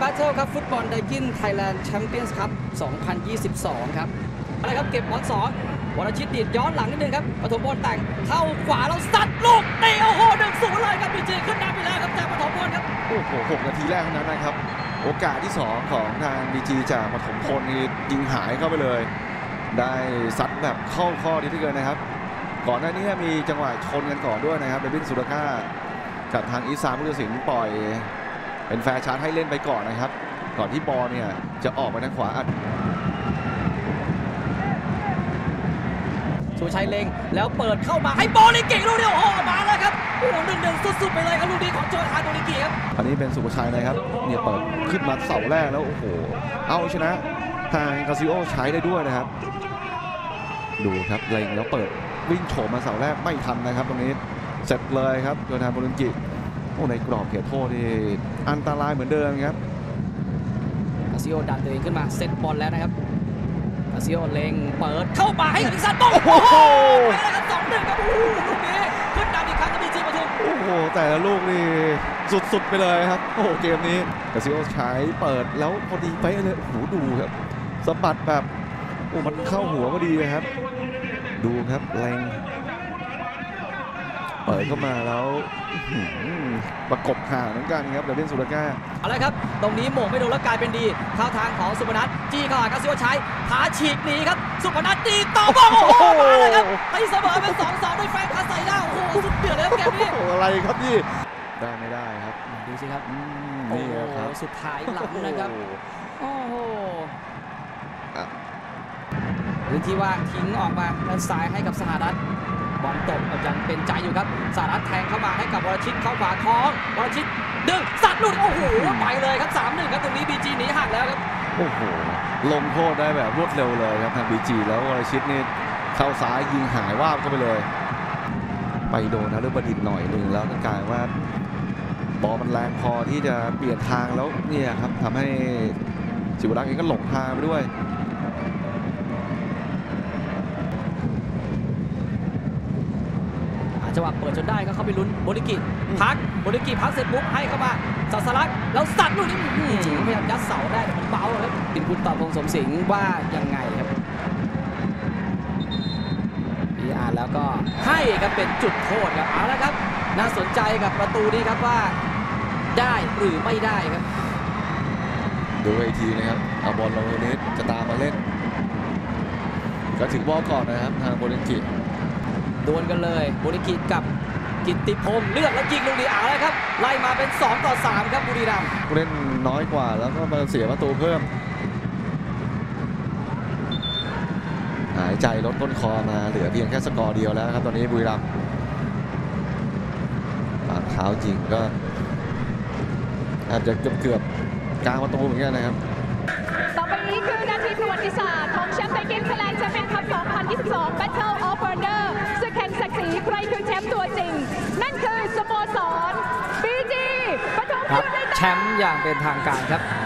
แบทเทิลครับฟุตบอลไดกินไทยแลนด์แชมเปี้ยนส์คัพ 2022 ครับอะไรครับเก็บบอล2วรชิตดีดย้อนหลังนิดนึงครับปฐมพลแต่งเข้าขวาแล้วซัดลูกเตะโอ้โห 1-0 เลยครับบีจีขึ้นนำไปแล้วครับจากปฐมพลครับโอ้โห6 นาทีแรกเท่านั้นนะครับโอกาสที่2ของทางบีจีจากปฐมพลนี่ยิงหายเข้าไปเลยได้ซัดแบบเข้าข้อที่เกินนะครับก่อนหน้านี้มีจังหวะชนกันก่อนด้วยนะครับเดวินสุรก้ากับทางอิสานผู้ตัดสินปล่อยเป็นแฟร์ชาร์จให้เล่นไปก่อนนะครับก่อนที่บอลเนี่ยจะออกไปทางขวาสุชัยเล็งแล้วเปิดเข้ามาให้โบลิกิลูกเดียวโอ้มาแล้วครับโอ้1-1สุดๆไปเลยครับลูกนี้ของโจฮานโบลิกิครับอันนี้เป็นสุภชัยนะครับเนี่ยเปิดขึ้นมาเสาแรกแล้วโอ้โหเอาชนะทางคาซิโอใช้ได้ด้วยนะครับดูครับเล็งแล้วเปิดวิ่งโฉมมาเสาแรกไม่ทันนะครับตรงนี้เสร็จเลยครับโจฮานโบลิกิโอ้ในกรอบเขตโทษนี่อันตรายเหมือนเดิมครับคาซิโอดันตัวเองขึ้นมาเซตบอลแล้วนะครับคาซิโอเล็งเปิดเข้ามาให้อดิศักดิ์โอ้โหไปแล้วครับ2-1ครับโอ้โหลูกนี้ขึ้นนำอีกครั้งกับบีจีปทุมโอ้โหแต่ละลูกนี่สุดๆไปเลยครับโอ้โหเกมนี้คาซิโอใช้เปิดแล้วพอดีไปเลยโอ้โหดูครับสะบัดแบบโอ้มันเข้าหัวพอดีเลยครับดูครับแรงเปิดเข้ามาแล้วประกบห่างเหมือนกันครับเดวินสุรก้าอะไรครับตรงนี้โหม่งไม่โดนแล้วกลายเป็นดีเข้าทางของสุพนัทจี้เข้าหาคาซิโอใช้ผาฉีกหนีครับสุพนัทตีต่อบอลโอ้โหมาเลยครับตีเสมอเป็น2-2ด้วยแฟนคาไซด้าโอ้โหสุดเดือดเลยครับเกมนี้อะไรครับนี่ได้ไม่ได้ครับดูสิครับนี่ครับสุดท้ายหลังนะครับโอ้โหพื้นที่ว่างทิ้งออกมาด้านซ้ายให้กับสหรัฐบอลตกยังเป็นใจอยู่ครับสหรัฐแทงเข้ามาให้กับวรชิตเข้าขวาท้องวรชิตดึงสัดลูกโอ้โหไปเลยครับ 3-1 ครับตรงนี้บีจีหนีห่างแล้วครับโอ้โหลงโทษได้แบบรวดเร็วเลยครับทางบีจีแล้ววรชิตนี่เข้าซ้ายยิงหายว่าบเข้าไปเลยไปโดนนะเรื่องประดิษฐ์หน่อยหนึ่งแล้วก็กลายว่าบอลมันแรงพอที่จะเปลี่ยนทางแล้วเนี่ยครับทำให้ศิวรักษ์เองก็หลงทางไปด้วยจังหวะเปิดจนได้ก็เข้าไปลุ้นโบลิกิพักโบลิกิพักเสร็จปุ๊บให้เข้ามาสัสลักแล้วสัดลูกนี้พยายามยัดเสาได้แต่มันเบาครับปิ่นคุณตอบพงษ์สมสิงห์ว่ายังไงครับพีอาร์แล้วก็ให้ครับเป็นจุดโทษครับเอาละครับน่าสนใจกับประตูนี้ครับว่าได้หรือไม่ได้ครับดูอีกทีนะครับเอาบอลลงนี้จะตามมาเล่นก็ถึงบอลก่อนนะครับทางโบลิกิดวลกันเลยโบลิกิกับกิตติพงษ์เลือกแล้วยิงลูกนี้เอาเลยครับไล่มาเป็น2-3ครับบุรีรัมย์เล่นน้อยกว่าแล้วก็มาเสียประตูเพิ่มหายใจลดต้นคอมาเหลือเพียงแค่สกอร์เดียวแล้วครับตอนนี้บุรีรัมย์ปากเท้าจริงก็อาจจะเกือบกลางประตูเหมือนกันนะครับต่อไปนี้คือนาทีประวัติศาสตร์ของแชมป์ไทยเกมส์ไทยแลนด์แชมเปี้ยนคัพ 2022 Battle of Wonder ศึกแห่งศักดิ์ศรีใครคือแชมป์ตัวจริงนั่นคือสโมสร BG ปทุมยูไนเต็ดแชมป์อย่างเป็นทางการครับ